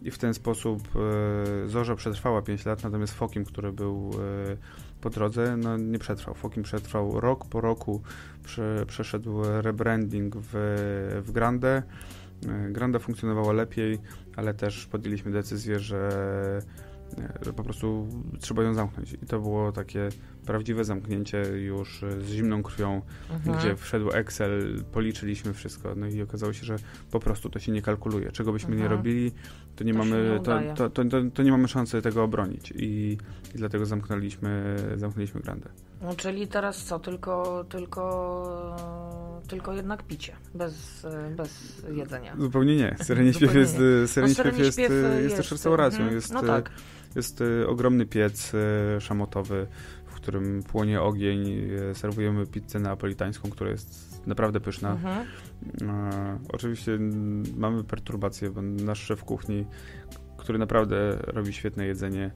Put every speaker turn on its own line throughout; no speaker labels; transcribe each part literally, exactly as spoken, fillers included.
i w ten sposób e, Zorza przetrwała pięć lat, natomiast Fokim, który był e, po drodze, no nie przetrwał. Fokim przetrwał rok po roku, prze, przeszedł rebranding w, w Grande. E, Grande funkcjonowała lepiej, ale też podjęliśmy decyzję, że, że po prostu trzeba ją zamknąć. I to było takie prawdziwe zamknięcie już z zimną krwią, mhm. gdzie wszedł Excel, policzyliśmy wszystko, no i okazało się, że po prostu to się nie kalkuluje. Czego byśmy mhm. nie robili, to nie
to
mamy
nie
to, to, to, to, to nie mamy szansy tego obronić i, i dlatego zamknęliśmy, zamknęliśmy Grande.
No, czyli teraz co, tylko tylko tylko jednak picie, bez, bez jedzenia.
Zupełnie nie. Syreni Śpiew jest, Syreni
no,
Śpiew jest, jest,
jest
też restauracją.
Mhm.
Jest,
no tak.
jest ogromny piec szamotowy, w którym płonie ogień. Serwujemy pizzę neapolitańską, która jest naprawdę pyszna. Mhm. E, oczywiście mamy perturbacje, bo nasz szef kuchni, który naprawdę robi świetne jedzenie,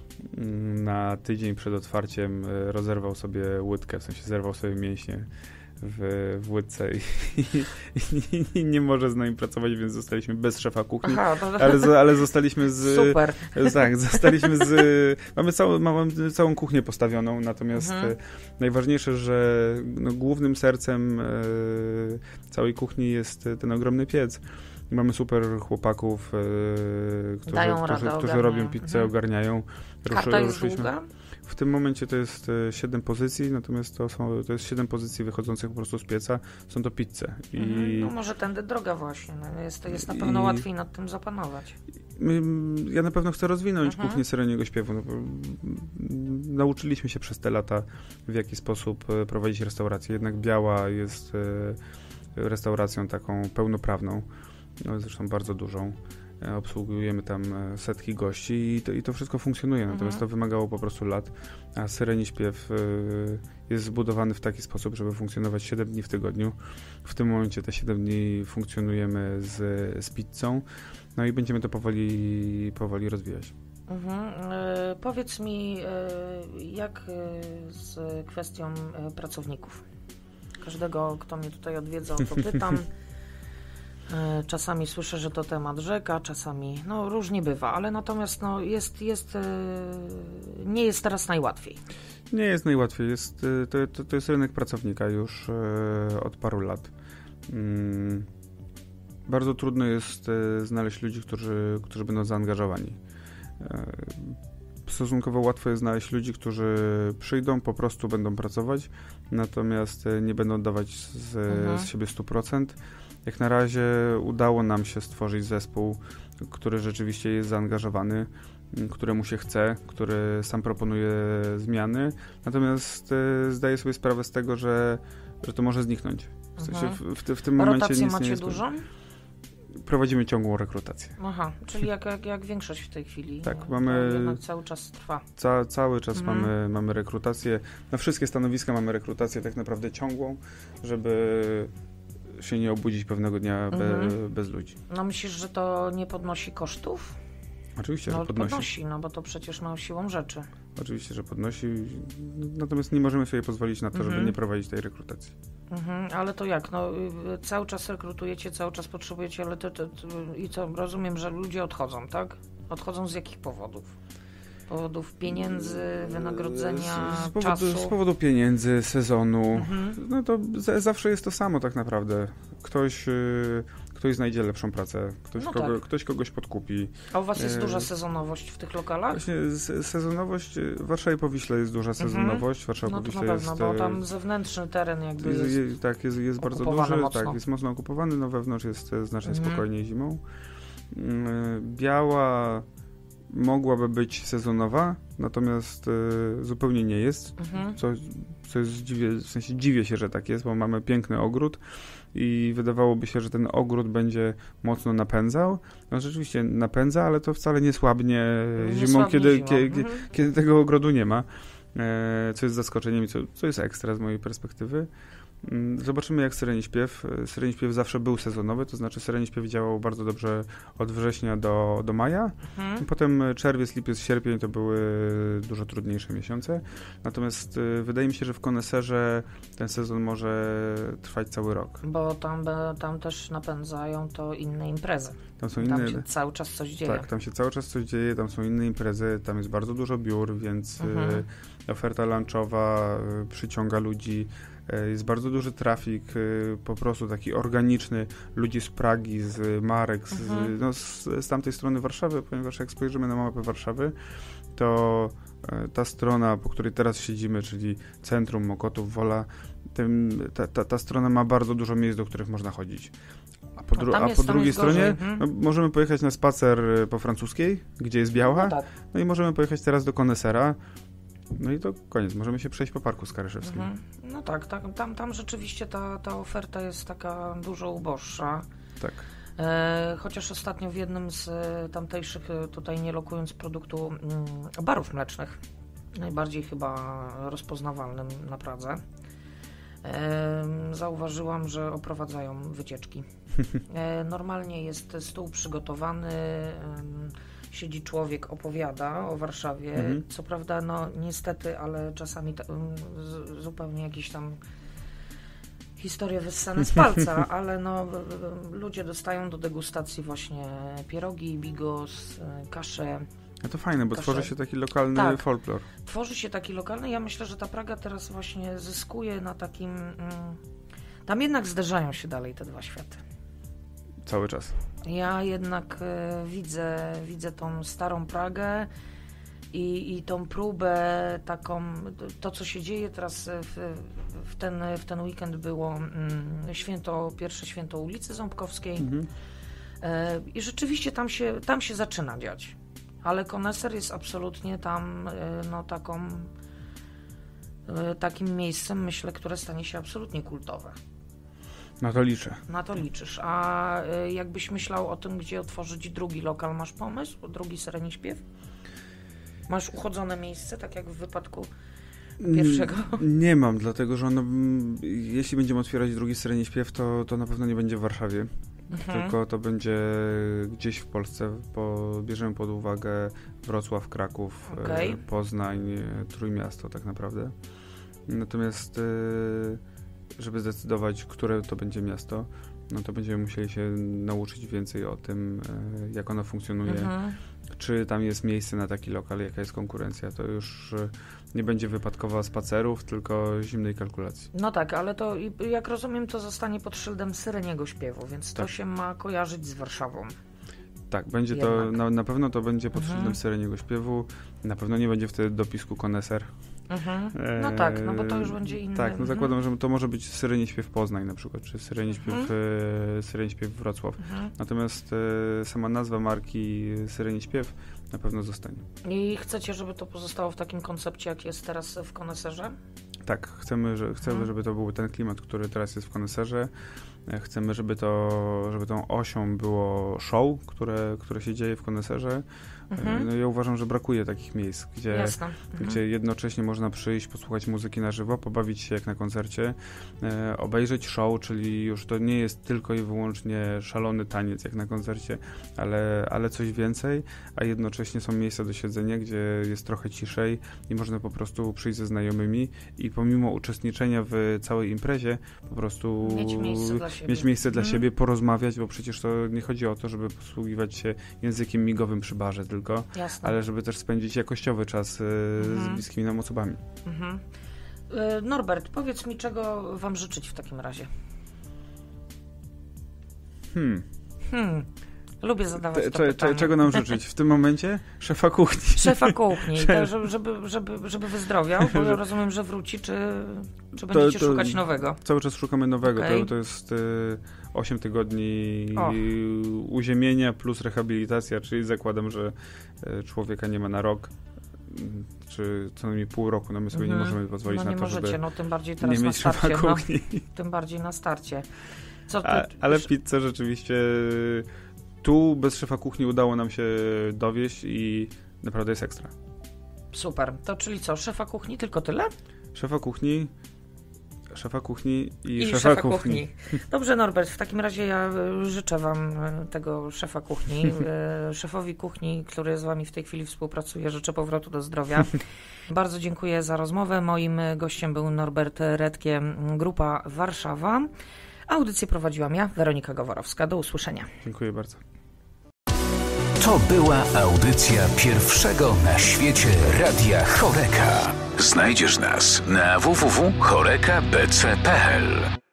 na tydzień przed otwarciem rozerwał sobie łydkę, w sensie zerwał sobie mięśnie w, w łydce i, i, i nie może z nami pracować, więc zostaliśmy bez szefa kuchni, Aha, to... ale, ale zostaliśmy z...
Super.
Tak, zostaliśmy z... Mamy całą, mamy całą kuchnię postawioną, natomiast mhm. najważniejsze, że no, głównym sercem e, całej kuchni jest ten ogromny piec. Mamy super chłopaków, e, którzy,
Dają
którzy,
radę,
którzy robią pizzę, mhm. ogarniają.
Karta jest długa?
W tym momencie to jest siedem pozycji, natomiast to, są, to jest siedem pozycji wychodzących po prostu z pieca. Są to pizze. I...
Mhm, no może tędy droga właśnie. No jest, jest na pewno I... łatwiej nad tym zapanować.
My, ja na pewno chcę rozwinąć
mhm.
kuchnię Syreniego Śpiewu. No, nauczyliśmy się przez te lata, w jaki sposób prowadzić restaurację. Jednak Biała jest restauracją taką pełnoprawną, no, zresztą bardzo dużą. Obsługujemy tam setki gości i to, i to wszystko funkcjonuje, natomiast mhm. to wymagało po prostu lat, a Syreni Śpiew y, jest zbudowany w taki sposób, żeby funkcjonować siedem dni w tygodniu. W tym momencie te siedem dni funkcjonujemy z, z pizzą, no i będziemy to powoli, powoli rozwijać.
Mhm. E, powiedz mi, e, jak z kwestią e, pracowników? Każdego, kto mnie tutaj odwiedza, o to pytam. Czasami słyszę, że to temat rzeka, czasami no różnie bywa, ale natomiast no, jest, jest, nie jest teraz najłatwiej.
Nie jest najłatwiej. Jest, to, to, to jest rynek pracownika już od paru lat. Bardzo trudno jest znaleźć ludzi, którzy, którzy będą zaangażowani. Stosunkowo łatwo jest znaleźć ludzi, którzy przyjdą, po prostu będą pracować, natomiast nie będą dawać z, mhm. z siebie stu procent. Jak na razie udało nam się stworzyć zespół, który rzeczywiście jest zaangażowany, któremu się chce, który sam proponuje zmiany, natomiast e, zdaję sobie sprawę z tego, że, że to może zniknąć. W, sensie w, w, w tym momencie
Rotację
nic
macie
nie jest...
dużą?
Prowadzimy ciągłą rekrutację.
Aha, czyli jak, jak, jak większość w tej chwili.
Tak, mamy...
Jednak cały czas trwa.
Ca, cały czas
mhm.
mamy, mamy rekrutację. Na wszystkie stanowiska mamy rekrutację tak naprawdę ciągłą, żeby się nie obudzić pewnego dnia be, mhm. bez ludzi.
No myślisz, że to nie podnosi kosztów?
Oczywiście,
no,
że podnosi.
podnosi, no bo to przecież no, siłą rzeczy.
Oczywiście, że podnosi, natomiast nie możemy sobie pozwolić na to, mhm. żeby nie prowadzić tej rekrutacji.
Mhm, ale to jak? No, cały czas rekrutujecie, cały czas potrzebujecie, ale to, to, to, i co? Rozumiem, że ludzie odchodzą, tak? Odchodzą z jakich powodów? Powodów pieniędzy, wynagrodzenia,
z, z powodu,
czasu?
Z powodu pieniędzy, sezonu. Mhm. No to z, zawsze jest to samo tak naprawdę. Ktoś, y, ktoś znajdzie lepszą pracę, ktoś,
no
kogo,
tak.
ktoś kogoś podkupi.
A u was jest
y,
duża sezonowość w tych lokalach?
Właśnie z, sezonowość, w Warszawie Powiśle jest duża sezonowość. Mhm. Warszawa
no to
Powiśle
na pewno,
jest,
bo tam zewnętrzny teren jakby jest,
jest, jest Tak, jest, jest bardzo duży,
mocno.
tak, jest mocno okupowany, no wewnątrz jest znacznie
mhm.
spokojniej zimą. Y, Biała mogłaby być sezonowa, natomiast y, zupełnie nie jest, mhm. co, co jest dziwię, w sensie dziwię się, że tak jest, bo mamy piękny ogród i wydawałoby się, że ten ogród będzie mocno napędzał. No rzeczywiście napędza, ale to wcale nie słabnie
nie
zimą,
słabnie
kiedy,
zimą.
Kiedy,
mhm.
kiedy, kiedy tego ogrodu nie ma, e, co jest zaskoczeniem i co, co jest ekstra z mojej perspektywy. Zobaczymy jak Syreni Śpiew. Syreni Śpiew zawsze był sezonowy, to znaczy Syreni Śpiew działał bardzo dobrze od września do, do maja. Mhm. Potem czerwiec, lipiec, sierpień to były dużo trudniejsze miesiące. Natomiast y, wydaje mi się, że w Koneserze ten sezon może trwać cały rok.
Bo tam, tam też napędzają to inne imprezy.
Tam są inne...
Tam się cały czas coś dzieje.
Tak, tam się cały czas coś dzieje, tam są inne imprezy, tam jest bardzo dużo biur, więc mhm. y, oferta lunchowa y, przyciąga ludzi. Jest bardzo duży trafik, po prostu taki organiczny, ludzi z Pragi, z Marek, z, mhm. no, z, z tamtej strony Warszawy, ponieważ jak spojrzymy na mapę Warszawy, to ta strona, po której teraz siedzimy, czyli centrum Mokotów, Wola, tym, ta, ta, ta strona ma bardzo dużo miejsc, do których można chodzić. A po, dru- a
jest,
po drugiej stronie
mhm.
no, możemy pojechać na spacer po francuskiej, gdzie jest Białcha, no, tak. no i możemy pojechać teraz do Konesera. No i to koniec, możemy się przejść po Parku Skaryszewskim. Mhm.
No tak, tak tam, tam rzeczywiście ta, ta oferta jest taka dużo uboższa.
Tak.
E, chociaż ostatnio w jednym z tamtejszych, tutaj nie lokując produktu, m, barów mlecznych, najbardziej chyba rozpoznawalnym na Pradze, e, zauważyłam, że oprowadzają wycieczki. E, normalnie jest stół przygotowany, e, siedzi człowiek, opowiada o Warszawie. Mhm. Co prawda, no niestety, ale czasami ta, z, zupełnie jakieś tam historie wyssane z palca, ale no ludzie dostają do degustacji właśnie pierogi, bigos, kasze.
A to fajne, bo
kasze.
tworzy się taki lokalny
tak,
folklor.
Tworzy się taki lokalny. Ja myślę, że ta Praga teraz właśnie zyskuje na takim... Mm, tam jednak zderzają się dalej te dwa światy.
Cały czas.
Ja jednak e, widzę, widzę tą starą Pragę i, i tą próbę taką, to co się dzieje teraz w, w, ten, w ten weekend było mm, święto, pierwsze święto ulicy Ząbkowskiej mhm. e, i rzeczywiście tam się, tam się zaczyna dziać, ale Koneser jest absolutnie tam e, no taką e, takim miejscem, myślę, które stanie się absolutnie kultowe.
Na to liczę.
Na to liczysz. A y, jakbyś myślał o tym, gdzie otworzyć drugi lokal, masz pomysł? Drugi Syreni Śpiew? Masz uchodzone miejsce, tak jak w wypadku pierwszego?
Nie mam, dlatego że ono, jeśli będziemy otwierać drugi Syreni Śpiew, to, to na pewno nie będzie w Warszawie. Mhm. Tylko to będzie gdzieś w Polsce. Po, bierzemy pod uwagę Wrocław, Kraków, okay. Poznań, Trójmiasto tak naprawdę. Natomiast... Y, żeby zdecydować, które to będzie miasto, no to będziemy musieli się nauczyć więcej o tym, jak ono funkcjonuje, mhm. czy tam jest miejsce na taki lokal, jaka jest konkurencja. To już nie będzie wypadkowa spacerów, tylko zimnej kalkulacji.
No tak, ale to jak rozumiem, to zostanie pod szyldem Syreniego Śpiewu, więc tak. to się ma kojarzyć z Warszawą.
Tak, będzie Jednak. to, na, na pewno to będzie pod mhm. szyldem Syreniego Śpiewu, na pewno nie będzie wtedy dopisku Koneser.
Mhm. No tak, no bo to już będzie inne.
Tak, no zakładam, że to może być Syreni Śpiew Poznań na przykład, czy Syreni Śpiew, mhm. e, Syreni Śpiew Wrocław. Mhm. Natomiast e, sama nazwa marki Syreni Śpiew na pewno zostanie. I
chcecie, żeby to pozostało w takim koncepcie, jak jest teraz w Koneserze?
Tak, chcemy, że, chcemy mhm. żeby to był ten klimat, który teraz jest w Koneserze. Chcemy, żeby to, żeby tą osią było show, które, które się dzieje w Koneserze. Mhm. No ja uważam, że brakuje takich miejsc, gdzie, mhm. gdzie jednocześnie można przyjść, posłuchać muzyki na żywo, pobawić się jak na koncercie, e, obejrzeć show, czyli już to nie jest tylko i wyłącznie szalony taniec jak na koncercie, ale, ale coś więcej, a jednocześnie są miejsca do siedzenia, gdzie jest trochę ciszej i można po prostu przyjść ze znajomymi i pomimo uczestniczenia w całej imprezie po prostu
mieć miejsce dla siebie,
mieć miejsce dla mhm. siebie porozmawiać, bo przecież to nie chodzi o to, żeby posługiwać się językiem migowym przy barze tylko,
Jasne.
ale żeby też spędzić jakościowy czas y, mhm. z bliskimi nam osobami.
Mhm. Y, Norbert, powiedz mi, czego wam życzyć w takim razie?
Hmm.
Hmm. Lubię zadawać
Te,
to
cze,
pytanie.
Czego nam życzyć? W tym momencie? Szefa kuchni.
Szefa kuchni, tak, żeby, żeby, żeby, żeby wyzdrowiał, bo ja rozumiem, że wróci, czy, czy będziecie to, to szukać nowego?
Cały czas szukamy nowego.
Okay.
To, to jest y, osiem tygodni o. uziemienia plus rehabilitacja, czyli zakładam, że y, człowieka nie ma na rok. Czy co najmniej pół roku, no my sobie mm. nie możemy pozwolić
no
na
nie
to,
możecie,
żeby
no tym bardziej teraz
nie mieć
na starcie,
szefa kuchni.
No, tym bardziej na starcie. Co ty,
A, ale pizzę rzeczywiście tu bez szefa kuchni udało nam się dowieść i naprawdę jest ekstra.
Super. To czyli co, szefa kuchni tylko tyle?
Szefa kuchni, szefa kuchni i,
I
szefa,
szefa
kuchni.
kuchni. Dobrze, Norbert, w takim razie ja życzę wam tego szefa kuchni. Szefowi kuchni, który z wami w tej chwili współpracuje, życzę powrotu do zdrowia. Bardzo dziękuję za rozmowę. Moim gościem był Norbert Redkie, Grupa Warszawa. Audycję prowadziłam ja, Weronika Goworowska. Do usłyszenia.
Dziękuję bardzo.
To była audycja pierwszego na świecie Radia Choreka. Znajdziesz nas na w w w kropka choreka b c kropka p l.